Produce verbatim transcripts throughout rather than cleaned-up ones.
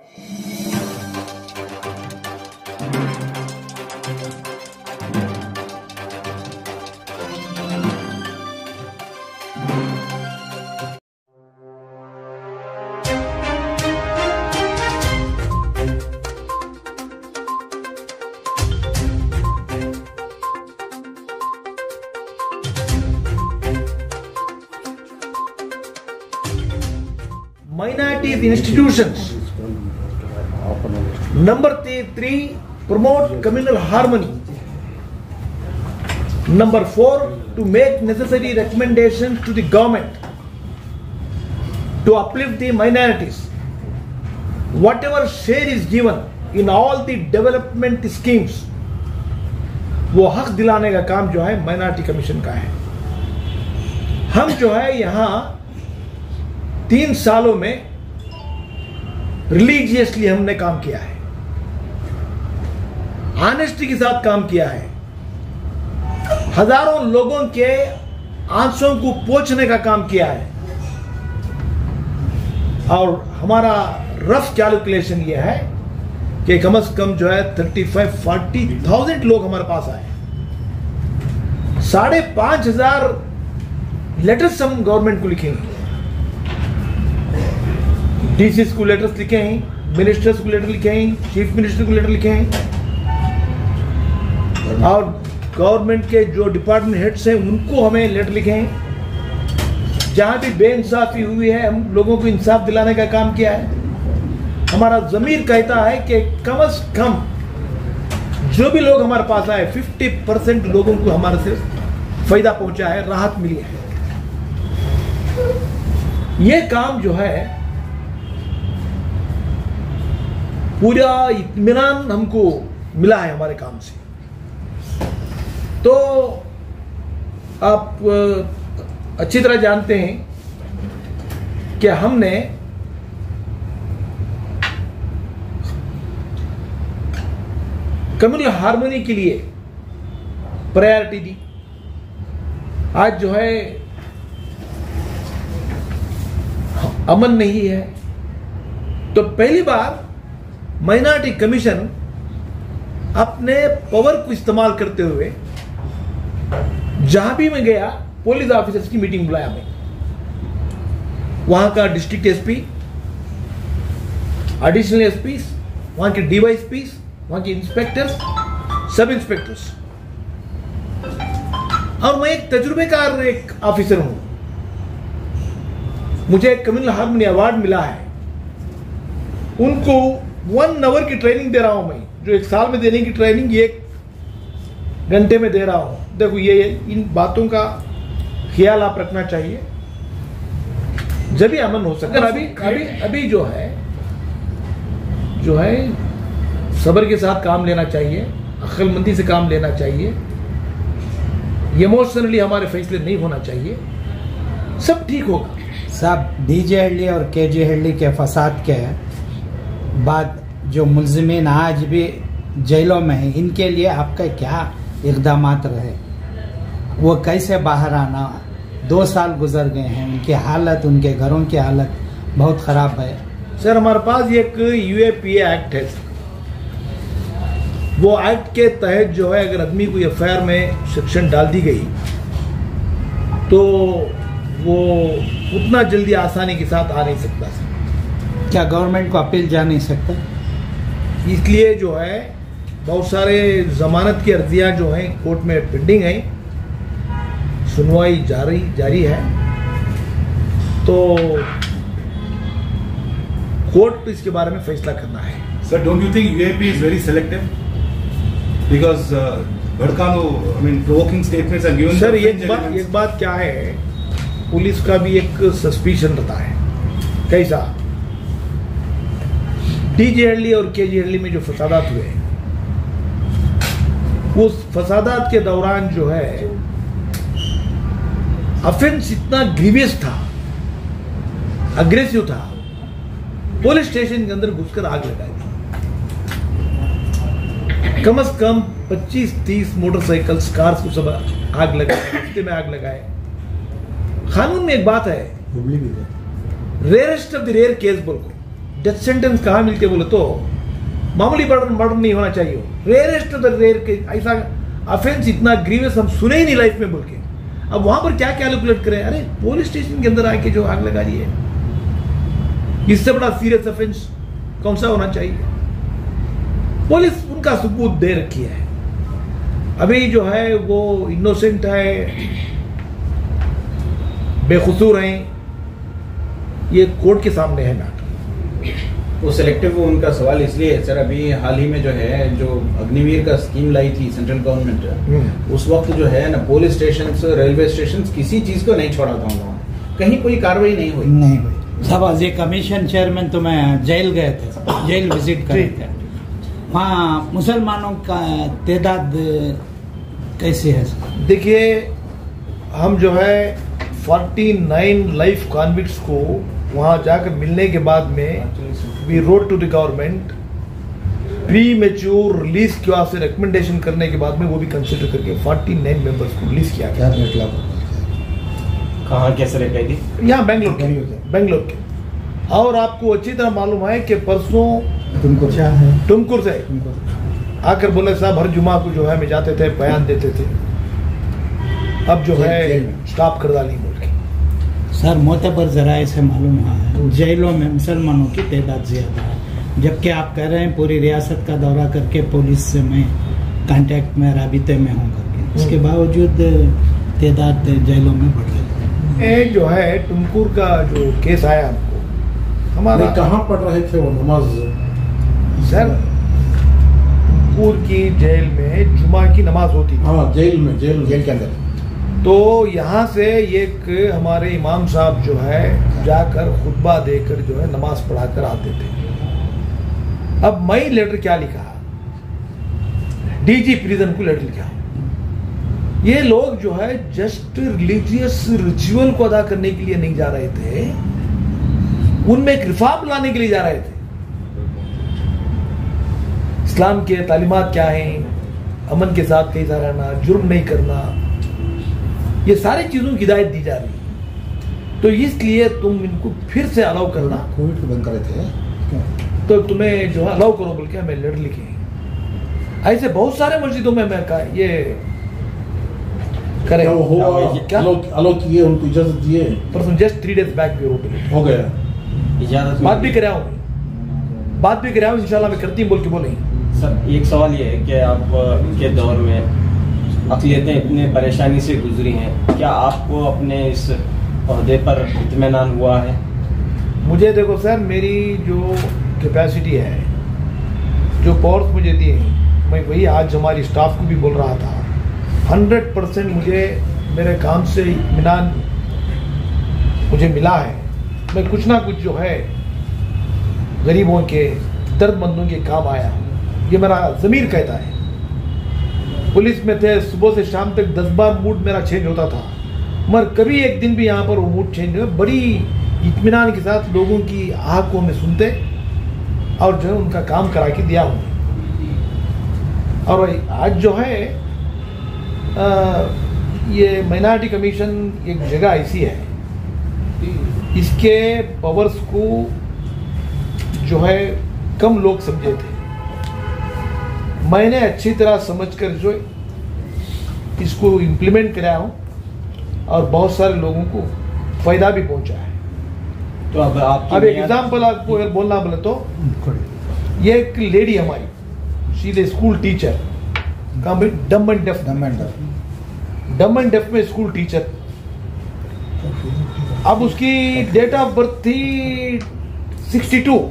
Minorities institutions. Number three, promote communal harmony. Number four, to make necessary recommendations to the government to uplift the minorities. Whatever share is given in all the development schemes, वो हक दिलाने का काम जो है minority commission का है। हम जो है यहाँ तीन सालों में रिलीजियसली हमने काम किया है, ऑनेस्टी के साथ काम किया है, हजारों लोगों के आंसुओं को पोंछने का काम किया है। और हमारा रफ कैलकुलेशन यह है कि कम से कम जो है थर्टी फाइव फोर्टी थाउजेंड लोग हमारे पास आए। साढ़े पांच हजार लेटर्स हम गवर्नमेंट को लिखेंगे, डीसी को लेटर्स लिखे हैं, मिनिस्टर्स को लेटर लिखे हैं, चीफ मिनिस्टर को लेटर लिखे हैं, और गवर्नमेंट के जो डिपार्टमेंट हेड्स हैं उनको हमें लेटर लिखे हैं। जहां भी बेइंसाफी हुई है हम लोगों को इंसाफ दिलाने का काम किया है। हमारा ज़मीर कहता है कि कम से कम जो भी लोग हमारे पास आए पचास परसेंट लोगों को हमारे से फायदा पहुंचा है, राहत मिली है। ये काम जो है पूरा इत्मीनान हमको मिला है हमारे काम से। तो आप अच्छी तरह जानते हैं कि हमने कम्युनल हार्मनी के लिए प्रायोरिटी दी। आज जो है अमन नहीं है, तो पहली बार माइनॉरिटी कमीशन अपने पावर को इस्तेमाल करते हुए जहां भी मैं गया पुलिस ऑफिसर्स की मीटिंग बुलाया मैं। वहां का डिस्ट्रिक्ट एसपी, एडिशनल एसपी, वहां के डीवाईएसपी, वहां के इंस्पेक्टर्स, सब इंस्पेक्टर्स, और मैं एक तजुर्बेकार एक ऑफिसर हूं। मुझे एक कम्युनल हार्मनी अवार्ड मिला है। उनको वन आवर की ट्रेनिंग दे रहा हूं मैं, जो एक साल में देने की ट्रेनिंग एक घंटे में दे रहा हूं। देखो ये इन बातों का ख्याल आप रखना चाहिए, जब भी अमन हो सकता है। अभी अभी अभी जो है जो है सब्र के साथ काम लेना चाहिए, अक्लमंदी से काम लेना चाहिए, इमोशनली हमारे फैसले नहीं होना चाहिए, सब ठीक होगा। साहब, डीजे हल्ली और केजे हल्ली के फसाद के बाद जो मुलजिमीन आज भी जेलों में हैं, इनके लिए आपका क्या इक़दामात रहे? वो कैसे बाहर आना? दो साल गुजर गए हैं, उनकी हालत, उनके घरों की हालत बहुत ख़राब है। सर, हमारे पास एक यूएपीए एक्ट है। वो एक्ट के तहत जो है अगर आदमी को एफ आई आर में सेक्शन डाल दी गई तो वो उतना जल्दी आसानी के साथ आ नहीं सकता। क्या गवर्नमेंट को अपील जा नहीं सकता? इसलिए जो है बहुत सारे जमानत की अर्जियां जो हैं कोर्ट में पेंडिंग हैं, सुनवाई जारी जारी है। तो कोर्ट इसके बारे में फैसला करना है। Sir, don't you think UAP is very selective because भड़कानो, I mean provoking statements are given? Sir, एक बात एक बात क्या है, पुलिस का भी एक सस्पिशन रहता है। कैसा? डीजे हल्ली और केजे हल्ली में जो फसादात हुए, उस फसादात के दौरान जो है ऑफेंस इतना ग्रीवियस था, अग्रेसिव था, पुलिस स्टेशन के अंदर घुसकर आग लगाई थी। कम से कम पच्चीस तीस मोटरसाइकिल्स, कार्स को सब आग लगाए, रास्ते में आग लगाए। कानून में एक बात है, rarest of the rare case बोल को, डेथ सेंटेंस कहाँ मिलते बोले तो मामूली मर्डर मर्डर नहीं होना चाहिए, रेयरेस्ट ऑफ द रेयर के ऐसा ऑफेंस इतना ग्रीवियस हम सुने ही नहीं लाइफ में बोल के। अब वहां पर क्या कैलकुलेट करें, अरे पुलिस स्टेशन के अंदर आके जो आग लगा रही है, इससे बड़ा सीरियस ऑफेंस कौन सा होना चाहिए? पुलिस उनका सबूत दे रखी है, अभी जो है वो इनोसेंट है, बेकसूर हैं, ये कोर्ट के सामने है मैटर। वो सिलेक्टिव वो उनका सवाल इसलिए है सर, अभी हाल ही में जो है जो अग्निवीर का स्कीम लाई थी सेंट्रल गवर्नमेंट, उस वक्त जो है ना पुलिस स्टेशन रेलवे स्टेशन किसी चीज को नहीं छोड़ा था वहाँ, कहीं कोई कार्रवाई नहीं हुई नहीं हुई साहब। एज ए कमीशन चेयरमैन तो मैं जेल गए थे, जेल विजिट करे थे, वहाँ मुसलमानों का तादाद कैसे है? देखिए हम जो है उनचास लाइफ कॉन्विक्ट्स को वहां जाकर मिलने के बाद में we wrote to the government, premature release के वास्ते रिकमेंडेशन करने के बाद में वो भी कंसिडर करके उनचास मेंबर्स को रिलीज किया गया। कहाँ कैसे रह गई? यहाँ बेंगलोर के बेंगलोर के और आपको अच्छी तरह मालूम है कि परसों तुमको क्या है तुमकुर से आकर बोले साहब हर जुमा को जो है हम जाते थे, बयान देते थे, अब जो है स्टॉप कर डाली बोल के। सर मोतबर जराए से मालूम हुआ है जेलों में मुसलमानों की तादाद ज्यादा है, जबकि आप कह रहे हैं पूरी रियासत का दौरा करके पुलिस से मैं कांटेक्ट में राबिते में हूँ करके, इसके बावजूद तादाद जेलों में बढ़ रही है। ये जो है टुमकुर का जो केस आया हमको, हमारा कहाँ पढ़ रहे थे वो नमाज? सर टुमकुर की जेल में जुमा की नमाज होती थी। हाँ जेल में, जेल जेल के अंदर। तो यहाँ से एक हमारे इमाम साहब जो है जाकर खुतबा देकर जो है नमाज पढ़ाकर आते थे। अब मैं लेटर क्या लिखा, डीजी प्रिजन को लेटर लिखा, ये लोग जो है जस्ट रिलीजियस रिचुअल को अदा करने के लिए नहीं जा रहे थे, उनमें एक रिफॉर्म लाने के लिए जा रहे थे। इस्लाम के तालीमात क्या हैं, अमन के साथ कैसा रहना, जुर्म नहीं करना, ये सारी चीजों की हिदायत दी जा रही है। तो इसलिए तुम इनको फिर से अलाउ करना, कोविड को बंद करे थे तो तुम्हें जो है अलाउ करो बोल के हमें लेटर लिखे। ऐसे बहुत सारे मस्जिदों में मैं कहा ये करे क्या अलाउ किए, उनको इजाजत दिए। परसों जस्ट थ्री डेज बैक भी हो गया, इजाजत बात भी कराया हूँ बात भी कराया हूँ इंशाल्लाह मैं करती हूँ बोल के बोले। सर एक सवाल ये है कि आप के दौर में अक़लियतें इतने परेशानी से गुजरी हैं, क्या आपको अपने इस ओहदे पर इत्मीनान हुआ है? मुझे देखो सर, मेरी जो कैपेसिटी है, जो पावर्स मुझे दिए हैं, मैं वही आज हमारी स्टाफ को भी बोल रहा था, हंड्रेड परसेंट मुझे मेरे काम से इत्मीनान मुझे मिला है। मैं कुछ ना कुछ जो है गरीबों के, दर्दमंदों के काम आया, ये मेरा ज़मीर कहता है। पुलिस में थे, सुबह से शाम तक दस बार मूड मेरा चेंज होता था, मगर कभी एक दिन भी यहाँ पर वो मूड चेंज हुआ। बड़ी इत्मीनान के साथ लोगों की आह को मैं सुनते और जो है उनका काम करा के दिया हूँ। और आज जो है आ, ये माइनॉरिटी कमीशन एक जगह ऐसी है, इसके पावर्स को जो है कम लोग समझे थे, मैंने अच्छी तरह समझकर जो इसको इम्प्लीमेंट कराया हूँ और बहुत सारे लोगों को फायदा भी पहुंचा है। तो अब आप अब एक एग्जाम्पल आपको बोलना बोले तो ये एक लेडी हमारी, she is school teacher, dumb and deaf dumb and deaf में स्कूल टीचर। अब उसकी डेट ऑफ बर्थ थी सिक्सटी टू,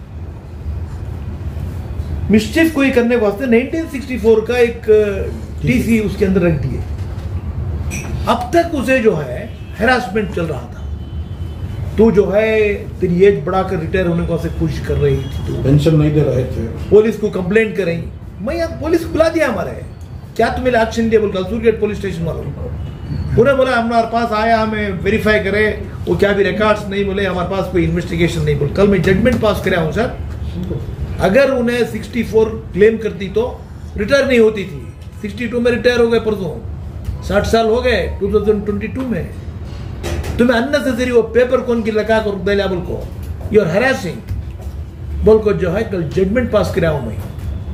मिस्चिफ कोई करने वास्ते नाइनटीन सिक्सटी फोर का एक टीसी उसके अंदर रख दिए। अब तक उसे जो है हैरासमेंट चल रहा था, तो जो है तेरी एज बढ़ाकर रिटायर होने को कोशिश कर रही थी, तो पेंशन नहीं दे रहे थे, पुलिस को कंप्लेंट कर रही। मैं यहाँ पुलिस को बुला दिया हमारे, क्या तुम्हें एक्शन दिया बोल सूरगेट पुलिस स्टेशन वालों को, उन्हें बोला हमारे पास आया, हमें वेरीफाई करे, वो क्या भी रिकॉर्ड्स नहीं बोले, हमारे पास कोई इन्वेस्टिगेशन नहीं बोले। कल मैं जजमेंट पास कराया हूँ सर, अगर उन्हें सिक्सटी फोर क्लेम करती तो रिटायर नहीं होती थी। सिक्सटी टू में रिटायर हो गए, परसों साठ साल हो गए टू थाउजेंड ट्वेंटी टू में। तुम्हें अननेसेसरी वो पेपर कौन की लगा कर दिला बोल को, यू आर हैरेसिंग। बोल को जो है कल जजमेंट पास कराया हूं मैं।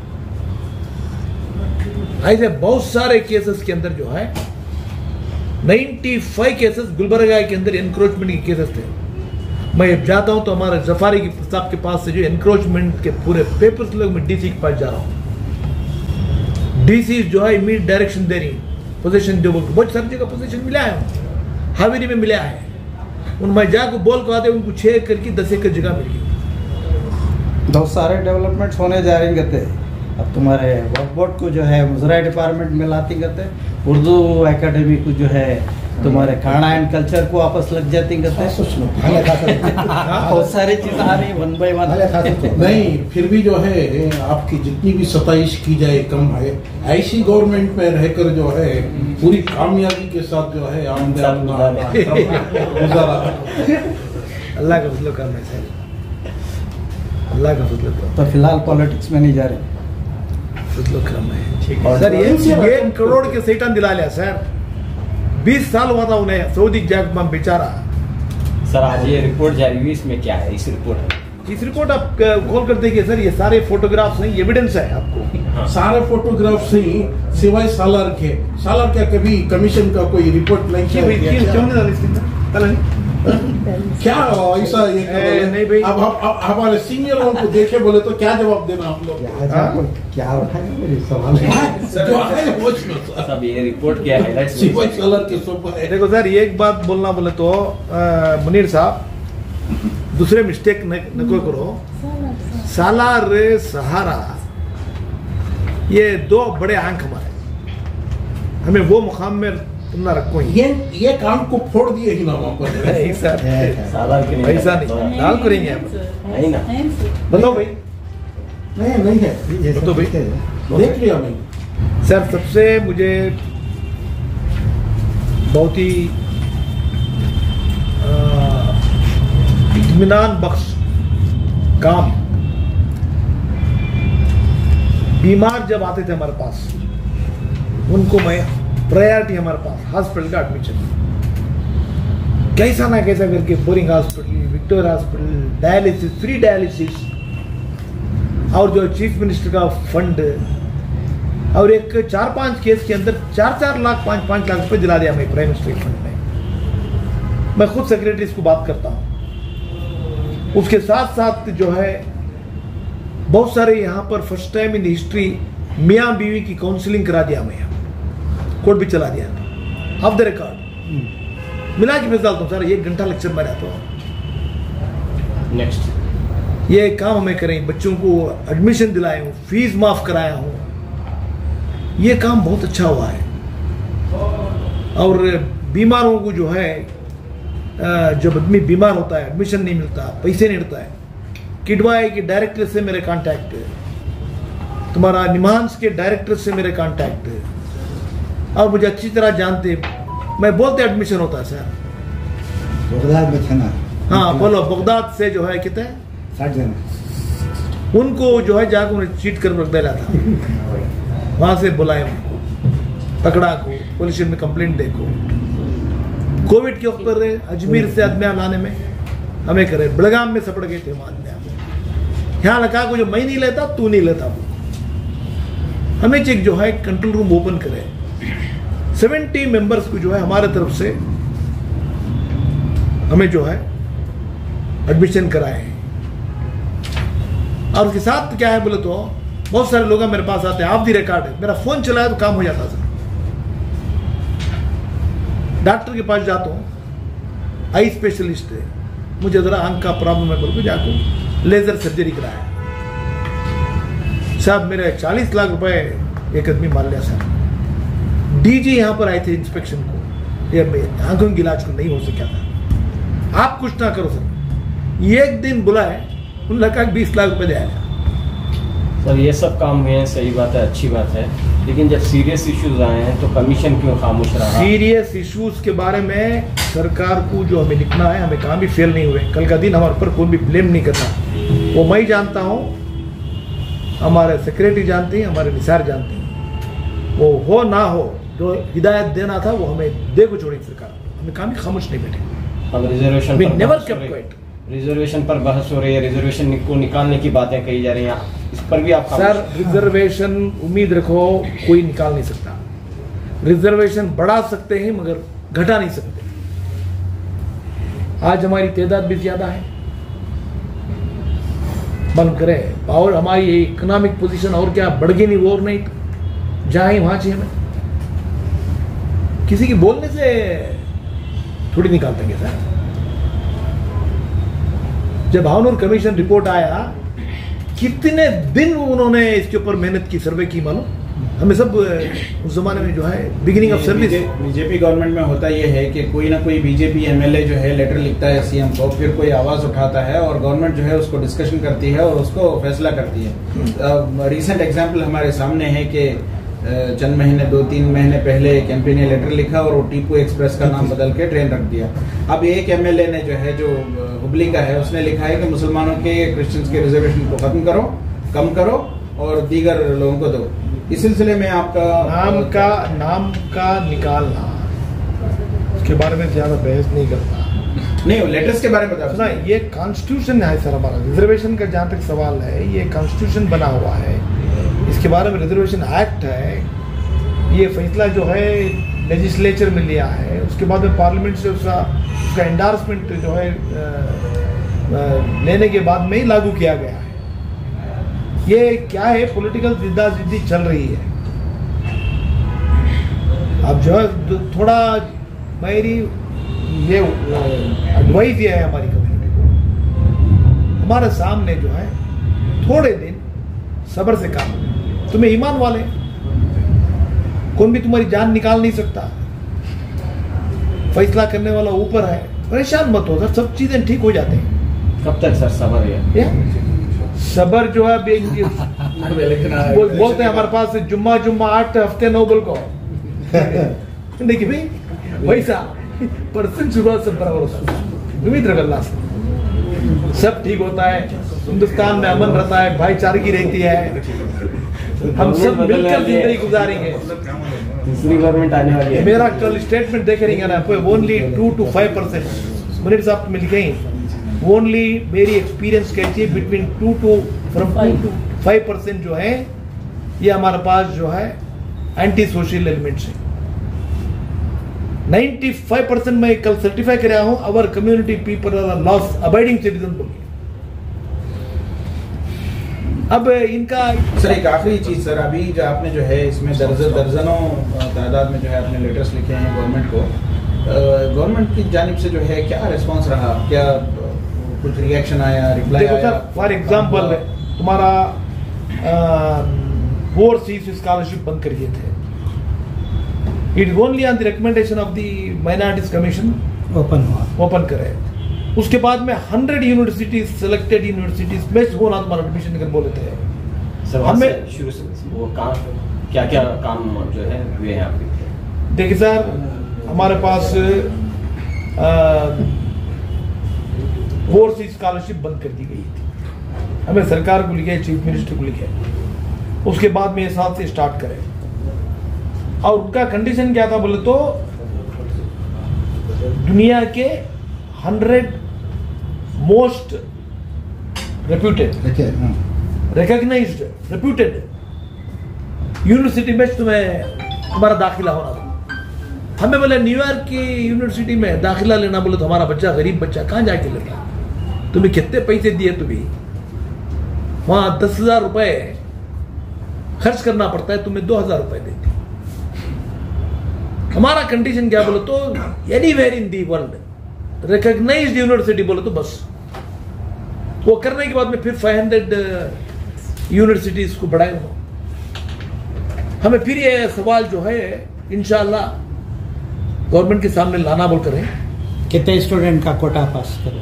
ऐसे बहुत सारे केसेस के अंदर जो है पचानवे केसेस गुलबर्गा के अंदर एनक्रोचमेंट के केसेस थे। मैं जाता हूं तो हमारे जफारी की साहब के पास से जो एनक्रोचमेंट के पूरे पेपर्स लोग मैं डीसी के पास जा रहा हूं। डीसी जो है इमीडिएट डायरेक्शन दे रही पोजीशन जो बहुत सारी जगह पोजीशन मिला है, हावेरी में मिला है। उन मैं जाकर बोल को आते उनको छह एकड़ की दस एकड़ जगह मिल गई। बहुत सारे डेवलपमेंट्स होने जा रहे हैं। अब तुम्हारे वर्क बोर्ड को जो है मुजरा डिपार्टमेंट में लाती करते, उर्दू एकेडमी को जो है तुम्हारे खाना एंड कल्चर को वापस लग जाती करते। बहुत सारी चीजें आ रही वन बाई वन। नहीं, फिर भी जो है आपकी जितनी भी सताइश की जाए कम है। ऐसी गवर्नमेंट में रहकर जो है पूरी कामयाबी के साथ जो है आमदन गुजारा। अल्लाह का फजल करना है सर, अल्लाह का फजल करना। तो फिलहाल पॉलिटिक्स में नहीं जा रहे सर। ये एक करोड़ के सैटान दिला लिया सर। बीस साल हुआ था उन्हें सऊदी जाग में बेचारा। सर आज ये रिपोर्ट जारी हुई, इसमें क्या है? इस रिपोर्ट इस रिपोर्ट आप खोल कर देखिए सर, ये सारे फोटोग्राफ्स हैं, एविडेंस है आपको। हाँ। सारे फोटोग्राफ्स ही सिवाय सालार के। सालार क्या कभी कमीशन का कोई रिपोर्ट नहीं किया? क्या ऐसा ये ए, नहीं भाई। अब हम अब हमारे सीनियरों को देखे बोले तो क्या जवाब देना आप लोग? क्या उठाएंगे मेरे सवाल जो है वो जो सर। सब ये रिपोर्ट क्या है? सिवाय सालार के सुपर है। देखो सर, एक बात बोलना बोले तो आ, मुनीर साहब, दूसरे मिस्टेक न, न कोई करो। सालार सहारा ये दो बड़े आंख हमारे, हमें वो मुकाम में तुम ना रखो। ये ये काम को फोड़ दिए ही ना वहाँ पर। नहीं सर, सालार के नहीं, ऐसा नहीं, दाल करेंगे आप। नहीं ना, बताओ भाई। नहीं नहीं है, तो भाई देख लिया मैं। सर सबसे मुझे बहुत ही इत्मीनान बख्श काम, बीमार जब आते थे हमारे पास, उनको मैं प्रायोरिटी हमारे पास हॉस्पिटल का एडमिशन, कैसा ना कैसा करके Bowring hospital, Victoria hospital, dialysis, free dialysis, और जो चीफ मिनिस्टर का फंड, और एक चार पांच केस के अंदर चार चार लाख पांच पांच लाख रुपए दिला दिया मैं प्राइम मिनिस्टर फंड में। मैं खुद सेक्रेटरी को बात करता हूं। उसके साथ साथ जो है बहुत सारे यहाँ पर फर्स्ट टाइम इन हिस्ट्री मियाँ बीवी की काउंसलिंग करा दिया मैं, कोर्ट भी चला दिया ऑफ द रिकॉर्ड। मिला के भेज डालता हूँ सर, एक घंटा लेक्चर में रहता हूँ। नेक्स्ट ये काम हमें करें, बच्चों को एडमिशन दिलाए हूँ, फीस माफ कराया हूँ, ये काम बहुत अच्छा हुआ है। और बीमारों को जो है, जब आदमी बीमार होता है, एडमिशन नहीं मिलता, पैसे नहीं मिलता है, किडवाई के डायरेक्टर से मेरे कांटेक्ट है, तुम्हारा निमांस के डायरेक्टर से मेरे कांटेक्ट है, और मुझे अच्छी तरह जानते, मैं बोलते एडमिशन होता है सर। बगदाद में था ना? हाँ बोलो, बगदाद से जो है कितने साठ जन उनको जो है जाकर उन्हें चीट कर रख दिया था, वहां से बुलाए उनको, पकड़ा को, पुलिस में कंप्लेंट देखो। कोविड के वक्त पर अजमेर से आदमी लाने में हमें करे, बेलगाम में सपड़ गए थे आदमी, यहाँ लगा को जो मैं नहीं लेता तू नहीं लेता, वो हमें चेक जो है कंट्रोल रूम ओपन करे। सेवेंटी मेंबर्स को जो है हमारे तरफ से हमें जो है एडमिशन कराए। और उसके साथ क्या है बोले तो बहुत सारे लोग मेरे पास आते हैं, आप दी रिकॉर्ड है, मेरा फोन चलाया तो काम हो जाता सर। डॉक्टर के पास जाता हूँ, आई स्पेशलिस्ट है, मुझे जरा आंख का प्रॉब्लम है बोल के जाकर लेजर सर्जरी कराया साहब, मेरे चालीस लाख रुपए एक आदमी मार लिया सर। डीजी यहाँ पर आए थे इंस्पेक्शन को, ये आंखों के इलाज को नहीं हो सका था, आप कुछ ना करो सर। एक दिन बुलाए, उन लगा बीस लाख रुपए दे आया सर। ये सब काम हुए हैं, सही बात है, अच्छी बात है, लेकिन जब सीरियस इश्यूज आए हैं तो कमीशन क्यों खामोश रहा? सीरियस इश्यूज के बारे में सरकार को जो हमें लिखना है, हमें काम भी फेल नहीं हुए। कल का दिन हमारे ऊपर कोई भी ब्लेम नहीं करता, वो मैं जानता हूँ, हमारे सेक्रेटरी जानती हैं, हमारे निसार जानती हैं। वो हो ना हो, जो हिदायत देना था वो हमें दे को छोड़ी सरकार, हमें काम ही खामोश नहीं बैठे। हम reservation We never kept quiet. Reservation पर बहस हो रही है, रिजर्वेशन को निकालने की बातें कही जा रही हैं, इस पर भी आप सर रिजर्वेशन उम्मीद रखो कोई निकाल नहीं सकता। रिजर्वेशन बढ़ा सकते हैं मगर घटा नहीं सकते। आज हमारी तादाद भी ज्यादा है, बंद करें और हमारी इकोनॉमिक पोजीशन और क्या बढ़ गई नहीं वो और नहीं जहां वहां चाहिए हमें। किसी की बोलने से थोड़ी निकाल देंगे सर। जब भावनूर कमीशन रिपोर्ट आया कितने दिन उन्होंने इसके ऊपर मेहनत की, सर्वे की मालूम हमें सब उस जमाने में जो है beginning of service. BJP government में होता यह है कि कोई ना कोई बीजेपी एमएलए जो है लेटर लिखता है सीएम को, फिर कोई आवाज उठाता है और गवर्नमेंट जो है उसको डिस्कशन करती है और उसको फैसला करती है। रिसेंट एग्जांपल हमारे सामने है कि चंद महीने दो तीन महीने पहले एक एमपी ने लेटर लिखा और वो टीपू एक्सप्रेस का नाम बदल के ट्रेन रख दिया। अब एक एमएलए ने जो है जो हुबली का है उसने लिखा है कि मुसलमानों के क्रिश्चियंस के रिजर्वेशन को खत्म करो, कम करो और दीगर लोगों को दो। इस सिलसिले में आपका नाम का नाम का निकालना उसके बारे में ज्यादा बहस नहीं करता। नहीं, लेटर्स के बारे में बता सुना, ये कॉन्स्टिट्यूशन है सर हमारा। रिजर्वेशन का जहां तक सवाल है ये कॉन्स्टिट्यूशन बना हुआ है, इसके बारे में रिजर्वेशन एक्ट है। ये फैसला जो है लेजिस्लेचर में लिया है, उसके बाद में पार्लियामेंट से उसका उसका एंडोर्समेंट जो है आ, आ, लेने के बाद में ही लागू किया गया है। ये क्या है, पॉलिटिकल जिद्दा जिद्दी चल रही है। अब जो है थोड़ा मेरी ये एडवाइस ये है हमारी कम्युनिटी को, हमारे सामने जो है थोड़े दिन सब्र से काम। तुम्हें ईमान वाले कौन भी तुम्हारी जान निकाल नहीं सकता, फैसला करने वाला ऊपर है। परेशान मत हो सर, सब चीजें ठीक हो जाते हैं। कब तक सर सब्र है? सबर जो है बोल, बोलते हैं हमारे पास जुम्मा जुम्मा आठ हफ्ते नौ बोल को देखिए भाई वैसा परसेंट सुबह सब बराबर उम्मीद रख अल्लाह से सब ठीक होता है। हिंदुस्तान में अमन रहता है, भाईचारगी रहती है, हम सब मिलकर जिंदगी गुजारेंगे। दूसरी गवर्नमेंट आने वाली है। मेरा कल स्टेटमेंट देखे रहेंगे ना, only two two five percent minute साहब मिल गई। ओनली मेरी एक्सपीरियंस कहती है between two two from five to five percent जो है ये हमारे पास जो है एंटी सोशल एलिमेंट्स है। नाइन्टी फाइव परसेंट मैं कल सर्टिफाई कर रहा हूं our community people are law abiding citizen बोलिए। अब इनका सर एक आखिरी चीज सर, अभी जो आपने जो है इसमें दर्जन दर्जनों तादाद में जो है आपने लेटर्स लिखे हैं गवर्नमेंट को, गवर्नमेंट की जानिब से जो है क्या रिस्पांस रहा, क्या कुछ रिएक्शन आया, रिप्लाई आया? फॉर एग्जांपल तुम्हारा ओवरसीज स्कॉलरशिप बंद कर दिए थे। It is only on the recommendation of the minorities commission open हुआ ओपन करे। उसके बाद में hundred universities selected universities best हो ना तुम्हारा एडमिशन कर बोले थे। सर हमें शुरू से वो काम क्या क्या काम जो है हुए हैं आपके? देखिए सर हमारे पास ओवरसीज स्कॉलरशिप बंद कर दी गई थी। हमें सरकार को लिखे, चीफ मिनिस्टर को लिखे, उसके बाद में इस साल से स्टार्ट करें। और उनका कंडीशन क्या था बोले तो दुनिया के hundred most reputed recognised reputed university में तुम्हें हमारा दाखिला होना था। हमें बोले न्यूयॉर्क की यूनिवर्सिटी में दाखिला लेना बोले तो हमारा बच्चा गरीब बच्चा कहां जाके लेता, तुम्हें कितने पैसे दिए, तुम्हें वहां दस हजार रुपए खर्च करना पड़ता है, तुम्हें दो हजार रुपए देते। हमारा कंडीशन क्या बोले तो anywhere in the world recognised university बोले तो बस। वो करने के बाद में फिर फाइव हंड्रेड यूनिवर्सिटीज को बढ़ाए। हमें फिर ये सवाल जो है इंशाल्लाह गवर्नमेंट के सामने लाना बोल कर रहे। कितने स्टूडेंट का कोटा पास करो?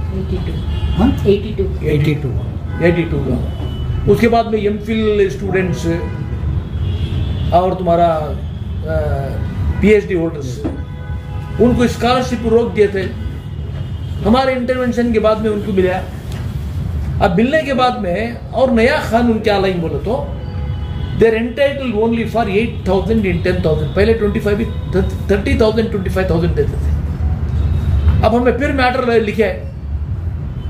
एटी टू का। उसके बाद में एमफिल स्टूडेंट्स और तुम्हारा पीएचडी होल्डर्स उनको स्कॉलरशिप रोक दिए थे। हमारे इंटरवेंशन के बाद में उनको मिला। अब मिलने के बाद में और नया कानून क्या लाई बोले तो there entitled only for eight thousand in ten thousand. पहले twenty five thirty thousand twenty five thousand देते थे। अब हमें फिर मैटर लिखे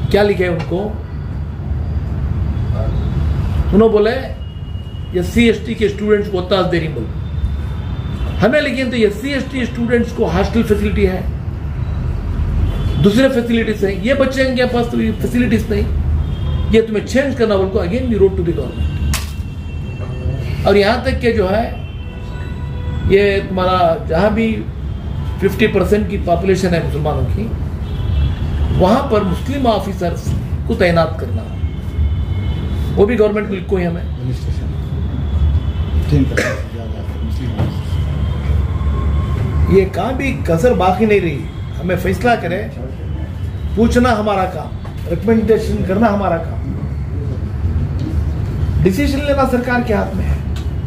क्या लिखे है उनको, उन्होंने बोले एस सी एस टी के स्टूडेंट्स को ताज देरी बोल हमें, लेकिन तो S C S T students को हॉस्टल फैसिलिटी है, दूसरे फैसिलिटीज है, ये बच्चे के पास तो फैसिलिटीज नहीं, ये तुम्हें चेंज करना बोल को again we wrote to the government. और यहां तक कि जो है ये तुम्हारा जहां भी पचास परसेंट की पॉपुलेशन है मुसलमानों की, वहां पर मुस्लिम ऑफिसर्स को तैनात करना, वो भी गवर्नमेंट को लिखो है हमें। ये कहां भी कसर बाकी नहीं रही, हमें फैसला करें, पूछना हमारा काम, रिकमेंडेशन करना हमारा काम, डिसीजन लेना सरकार के हाथ में है।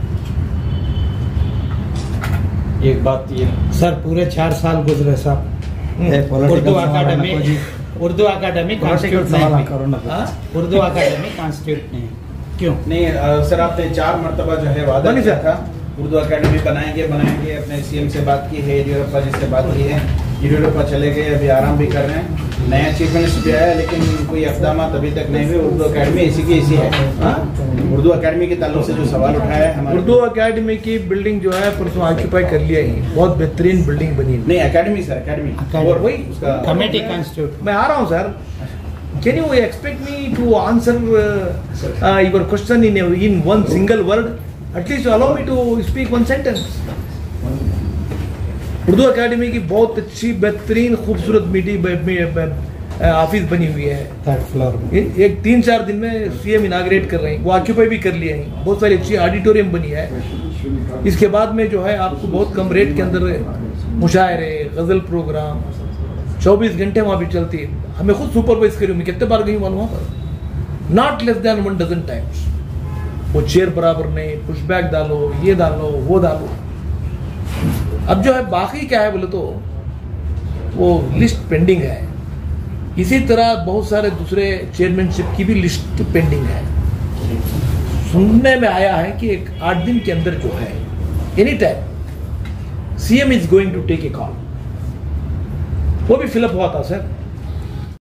एक बात ये सर पूरे चार साल गुजरे साहब उर्दू अकादमी उर्दू अकादमी कॉन्स्टिट्यूट नहीं हुई। उर्दू अकादमी कॉन्स्टिट्यूट नहीं, क्यों नहीं अ, सर आपने चार मरतबा जो है वादा बनी किया सर। था उर्दू अकेडमी बनाएंगे बनाएंगे अपने सीएम से बात की है, येडियुरप्पा जी से बात की है, येडियुरप्पा चले गए, अभी आराम भी कर रहे हैं, नया चीफ मिनिस्टर भी आया, लेकिन कोई इक़दाम अभी तक नहीं हुए। उर्दू अकेडमी इसी की इसी है। हाँ? उर्दू अकेडमी के ताल्लुक से जो सवाल उठाया है हमारे, उर्दू अकेडमी की बिल्डिंग जो है परसों ऑक्यूपाई कर लिया ही, बहुत बेहतरीन बिल्डिंग बनी है। नहीं अकेडमी सर अकेडमी अकेडमी। और वही उसका कमेटी कॉन्स्टिट्यूट। मैं आ रहा हूं sir, can you expect me to answer your question in in one single word, at least allow me to speak one sentence. Urdu academy की बहुत अच्छी बेहतरीन खूबसूरत मीटिंग ऑफिस बनी हुई है, थर्ड फ्लोर में। एक एक तीन चार दिन में सीएम इनाग्रेट कर रहे हैं, वो ऑक्यूपाई भी कर लिए हैं, बहुत सारी अच्छी ऑडिटोरियम बनी है। इसके बाद में जो है आपको बहुत कम रेट के अंदर मुशायरे, गजल प्रोग्राम चौबीस घंटे वहां भी चलती है। हमें खुद सुपरवाइज करी, मैं कितने बार गई हूँ वहां पर, not less than one dozen times. वो चेयर बराबर नहीं, पुशबैक डालो, ये डालो, वो डालो। अब जो है बाकी क्या है बोले तो वो लिस्ट पेंडिंग है। इसी तरह बहुत सारे दूसरे चेयरमैनशिप की भी लिस्ट पेंडिंग है। सुनने में आया है कि एक आठ दिन के अंदर जो है any time CM is going to take a call, वो भी फिलअप हुआ था सर।